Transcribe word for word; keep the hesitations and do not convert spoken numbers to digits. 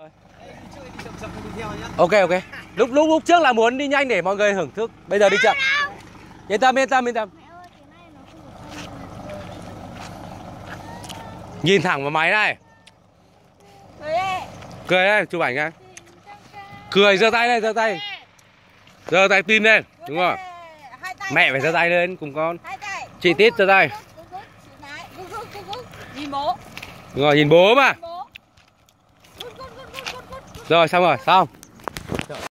Ok ok. Lúc lúc lúc trước là muốn đi nhanh để mọi người hưởng thức, bây giờ đi chậm. Yên tâm yên tâm yên tâm. Nhìn thẳng vào máy này. Cười đây, chụp ảnh nha. Cười, giơ tay lên, giơ tay. Giơ tay tim lên, đúng rồi. Mẹ phải giơ tay lên cùng con. Chị Tít giơ tay. Nhìn bố. Đúng rồi, nhìn bố mà. Rồi xong rồi, xong.